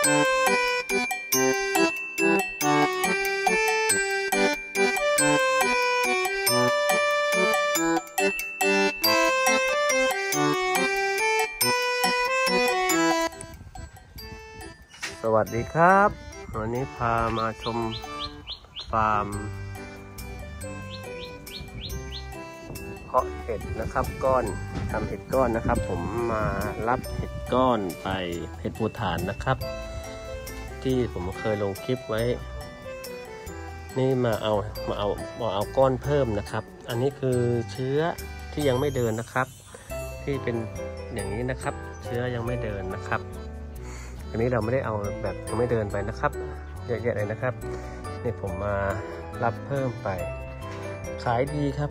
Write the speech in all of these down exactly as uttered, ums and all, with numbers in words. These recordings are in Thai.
สวัสดีครับวันนี้พามาชมฟาร์มเพาะเห็ดนะครับก้อนทำเห็ดก้อนนะครับผมมารับเห็ดก้อนไปเห็ดภูฐานนะครับที่ผมเคยลงคลิปไว้นี่มาเอามาเอามาเอาก้อนเพิ่มนะครับอันนี้คือเชื้อที่ยังไม่เดินนะครับที่เป็นอย่างนี้นะครับเชื้อยังไม่เดินนะครับอันนี้เราไม่ได้เอาแบบยังไม่เดินไปนะครับเยอะแยะเลยนะครับนี่ผมมารับเพิ่มไปขายดีครับ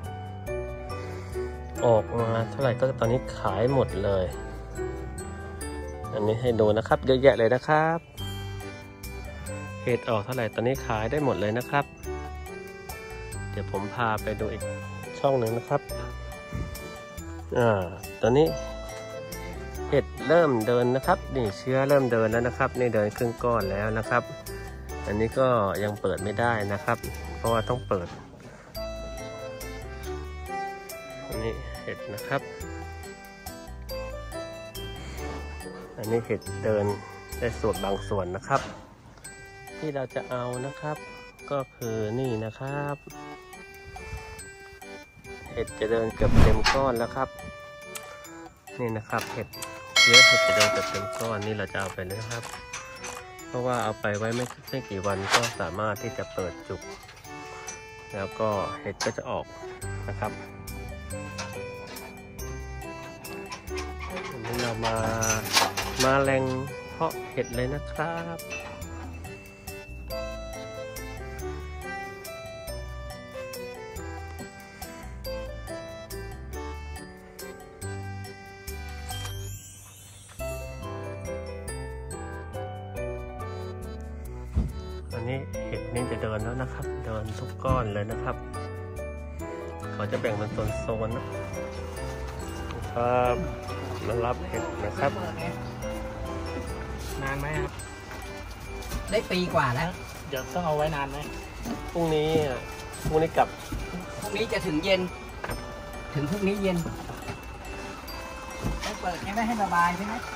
ออกมาเท่าไหร่ก็ตอนนี้ขายหมดเลยอันนี้ให้ดูนะครับเยอะแยะเลยนะครับเห็ดออกเท่าไหร่ตอนนี้ขายได้หมดเลยนะครับเดี๋ยวผมพาไปดูอีกช่องหนึ่งนะครับอ่าตอนนี้เห็ดเริ่มเดินนะครับนี่เชื้อเริ่มเดินแล้วนะครับนี่เดินครึ่งก้อนแล้วนะครับอันนี้ก็ยังเปิดไม่ได้นะครับเพราะว่าต้องเปิดอันนี้เห็ดนะครับอันนี้เห็ดเดินได้ส่วนบางส่วนนะครับที่เราจะเอานะครับก็คือนี่นะครับเห็ดจะเดินเกือบเต็มก้อนแล้วครับนี่นะครับเห็ดเยอะเห็ดจะเดินเกือบเต็มก้อนนี่เราจะเอาไปเลยครับเพราะว่าเอาไปไว้ไม่ไม่กี่วันก็สามารถที่จะเปิดจุกแล้วก็เห็ดก็จะออกนะครับวันนี้เรามามาแหล่งเพาะเห็ดเลยนะครับอันนี้เห็ดนี่จะเดินแล้วนะครับเดินทุกก้อนเลยนะครับเขาจะแบ่งเป็นโซนๆนะครับมารับเห็ดนะครับนานไหมครับได้ปีกว่าแล้วเดี๋ยวต้องเอาไว้นานไหมพรุ่งนี้พรุ่งนี้กลับพรุ่งนี้จะถึงเย็นถึงพรุ่งนี้เย็นต้องเปิดใช่ไหมให้ระบายใช่ไหม